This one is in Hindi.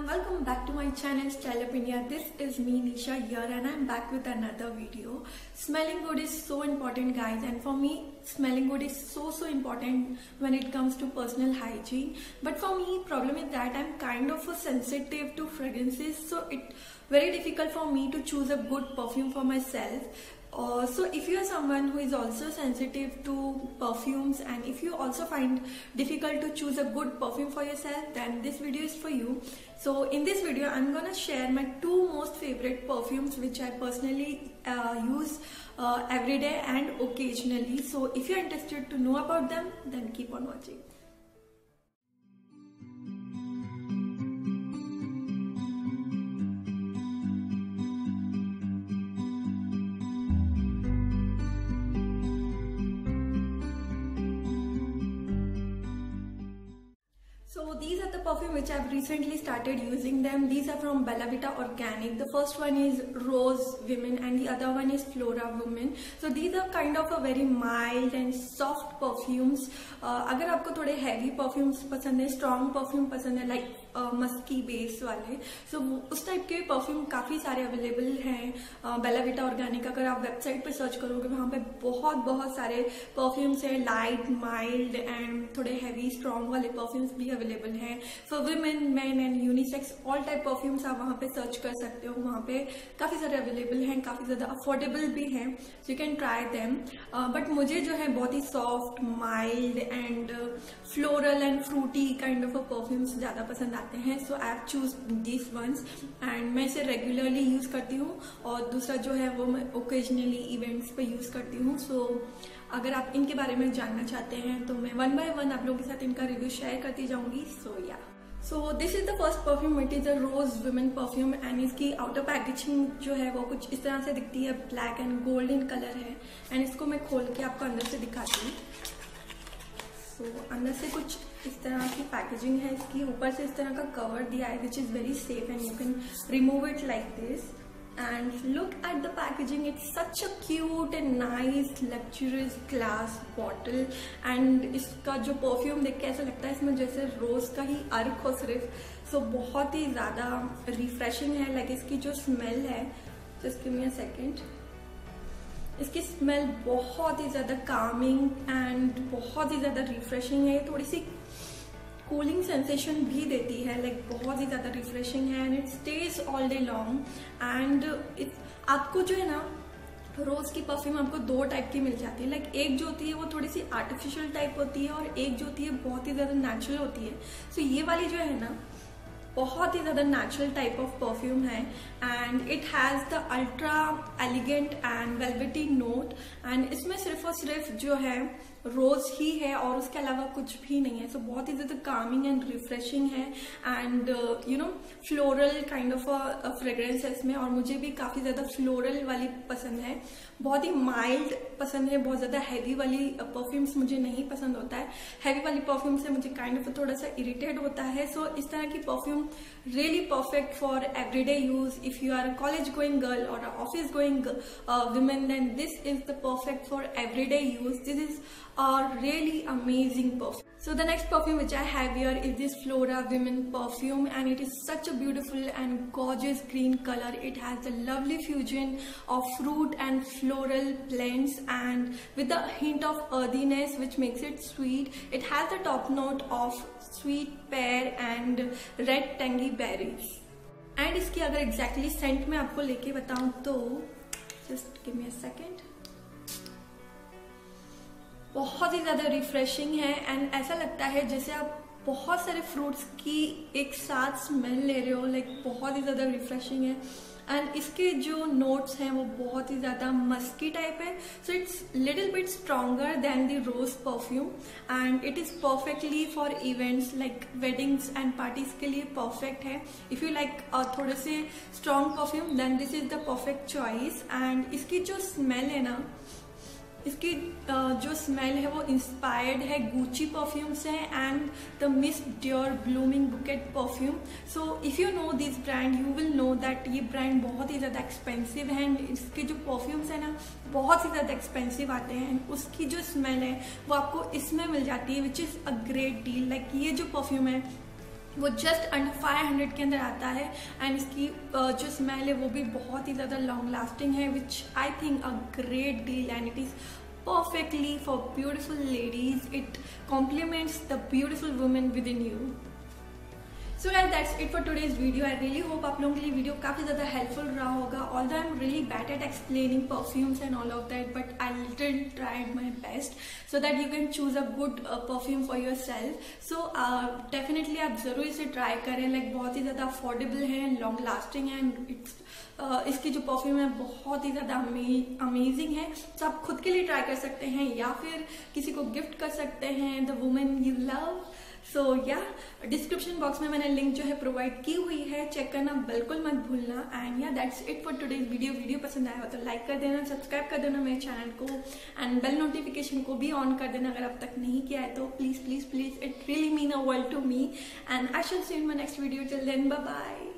welcome back to my channel Style Up India. This is me Nisha here and I'm back with another video. Smelling good is so important, guys, and for me smelling good is so important when it comes to personal hygiene. But for me, problem is that I'm kind of sensitive to fragrances, so it's very difficult for me to choose a good perfume for myself. So if you are someone who is also sensitive to perfumes and if you also find difficult to choose a good perfume for yourself, then this video is for you. So in this video I'm gonna share my two most favorite perfumes which I personally use every day and occasionally. So if you're interested to know about them, then keep on watching. So these are the perfume which I've recently started using them. These are from Bella Vita Organic. The first one is Rose Women and the other one is Flora Women. So these are kind of a very mild and soft perfumes. अगर आपको थोड़े heavy perfumes पसंद है, strong perfume पसंद है, like मस्की बेस वाले, so उस टाइप के परफ्यूम काफी सारे अवेलेबल हैं बेला विटा ऑर्गेनिक. अगर आप वेबसाइट पे सर्च करोगे वहां पे बहुत सारे परफ्यूम्स हैं, लाइट, माइल्ड एंड थोड़े हैवी स्ट्रॉन्ग वाले परफ्यूम्स भी अवेलेबल हैं. For women, men and unisex all type perfumes आप वहां पे सर्च कर सकते हो. वहां पे काफी सारे अवेलेबल हैं, काफी ज्यादा अफोर्डेबल भी हैं, so you can try them. But मुझे जो है बहुत ही soft, mild and floral and fruity kind of perfumes ज्यादा पसंद आते हैं. So I have chose this ones and मैं इसे रेगुलरली यूज करती हूँ और दूसरा जो है वो मैं ओकेजनली इवेंट्स पे यूज करती हूँ. सो अगर आप इनके बारे में जानना चाहते हैं तो मैं वन बाय वन आप लोगों के साथ इनका रिव्यू शेयर करती जाऊंगी. So this is the first perfume. It is a rose women perfume and इसकी आउटर पैकेजिंग जो है वो कुछ इस तरह से दिखती है, ब्लैक एंड गोल्डन कलर है. एंड इसको मैं खोल के आपको अंदर से दिखाती हूँ. सो अंदर से कुछ इस तरह की पैकेजिंग है इसकी. ऊपर से इस तरह का कवर दिया है which is very safe and you can remove it like this. And look at the packaging. It's such a cute and nice luxurious glass bottle. And इसका जो परफ्यूम देख के ऐसा लगता है इसमें जैसे रोज का ही अर्क हो सिर्फ. सो बहुत ही ज्यादा रिफ्रेशिंग है. लाइक इसकी जो स्मेल है, just give me a second, इसकी स्मेल बहुत ही ज्यादा कामिंग एंड बहुत ही ज्यादा रिफ्रेशिंग है. थोड़ी सी कूलिंग सेंसेशन भी देती है, लाइक बहुत ही ज्यादा रिफ्रेशिंग है and it stays all day long. And आपको जो है ना रोज की परफ्यूम आपको दो टाइप की मिल जाती है. लाइक एक जो होती है वो थोड़ी सी आर्टिफिशियल टाइप होती है और एक जो होती है बहुत ही ज्यादा नेचुरल होती है. सो ये वाली जो है ना बहुत ही ज्यादा नेचुरल टाइप ऑफ परफ्यूम है and it has the ultra elegant and velvety note. And इसमें सिर्फ और सिर्फ जो है रोज ही है और उसके अलावा कुछ भी नहीं है. सो बहुत ही ज्यादा कामिंग एंड रिफ्रेशिंग है and you know floral kind of a fragrance है इसमें. और मुझे भी काफी ज्यादा फ्लोरल वाली पसंद है, बहुत ही माइल्ड पसंद है. बहुत ज्यादा हैवी वाली परफ्यूम्स मुझे नहीं पसंद होता है. हैवी वाली परफ्यूम से मुझे काइंड ऑफ थोड़ा सा इरिटेट होता है. सो इस तरह की perfume really perfect for everyday use. If you are a college going girl or a office going woman, then this is the perfect for everyday use. This is a really amazing perfume. So the next perfume which I have here is this Flora Women perfume and it is such a beautiful and gorgeous green color. It has a lovely fusion of fruit and floral blends and with a hint of earthiness which makes it sweet. It has the top note of sweet pear and red tangy berries. And इसकी अगर एग्जैक्टली सेंट में आपको लेके बताऊं तो just give me a second, बहुत ही ज्यादा रिफ्रेशिंग है एंड ऐसा लगता है जैसे आप बहुत सारे फ्रूट्स की एक साथ स्मेल ले रहे हो. लाइक बहुत ही ज्यादा रिफ्रेशिंग है एंड इसके जो नोट्स हैं वो बहुत ही ज्यादा मस्की टाइप है. So it's little bit stronger than the rose perfume and it is perfectly for events like weddings and parties के लिए परफेक्ट है. इफ यू लाइक थोड़े से strong perfume then this is the perfect choice. And इसकी जो स्मेल है ना, इसकी जो स्मेल है वो इंस्पायर्ड है गुची परफ्यूम से and the Miss Dior blooming bouquet perfume. So if you know this brand you will know that ये ब्रांड बहुत ही ज्यादा एक्सपेंसिव है एंड इसके जो परफ्यूम्स है ना बहुत ही ज्यादा एक्सपेंसिव आते हैं एंड उसकी जो स्मेल है वो आपको इसमें मिल जाती है which is a great deal. Like ये जो परफ्यूम है वो जस्ट अंडर 500 के अंदर आता है एंड इसकी जो स्मेल है वो भी बहुत ही ज़्यादा लॉन्ग लास्टिंग है, which I think a great deal and it is perfectly for beautiful ladies. It complements the beautiful women within you. So guys, that's it for today's video. I really hope आप लोगों के लिए वीडियो काफ़ी ज़्यादा हेल्पफुल रहा होगा. Although I'm really bad at explaining perfumes and all of that, but I literally tried my best so that you can choose a good perfume for yourself. So definitely आप ज़रूर इसे ट्राई करें. Like बहुत ही ज़्यादा अफोर्डेबल है, लॉन्ग लास्टिंग है एंड इसकी जो परफ्यूम है बहुत ही ज़्यादा अमेजिंग है. तो आप खुद के लिए ट्राई कर सकते हैं या फिर किसी को गिफ्ट कर सकते हैं, the women you love. So yeah description box में मैंने लिंक जो है प्रोवाइड की हुई है, चेक करना बिल्कुल मत भूलना. And yeah that's it for today's video पसंद आया हो तो लाइक कर देना, सब्सक्राइब कर देना मेरे चैनल को एंड बेल नोटिफिकेशन को भी ऑन कर देना अगर अब तक नहीं किया है तो. Please please please, it really mean a world to me and I shall see you in my next video. Till then bye bye.